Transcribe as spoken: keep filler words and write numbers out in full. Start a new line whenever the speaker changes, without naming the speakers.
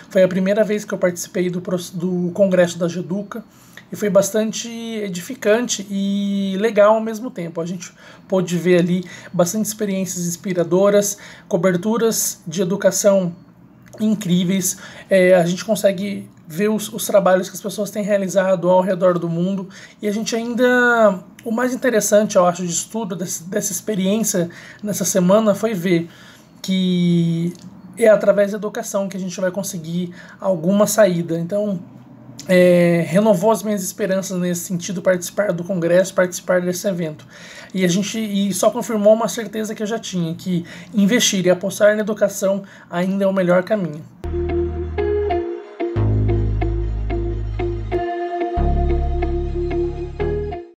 Foi a primeira vez que eu participei do, do congresso da Geduca e foi bastante edificante e legal ao mesmo tempo. A gente pôde ver ali bastante experiências inspiradoras, coberturas de educação incríveis, é, a gente consegue ver os, os trabalhos que as pessoas têm realizado ao redor do mundo, e a gente ainda, o mais interessante eu acho de estudo desse, dessa experiência nessa semana foi ver que é através da educação que a gente vai conseguir alguma saída. Então É, renovou as minhas esperanças nesse sentido, participar do congresso, participar desse evento. E a gente e só confirmou uma certeza que eu já tinha, que investir e apostar na educação ainda é o melhor caminho.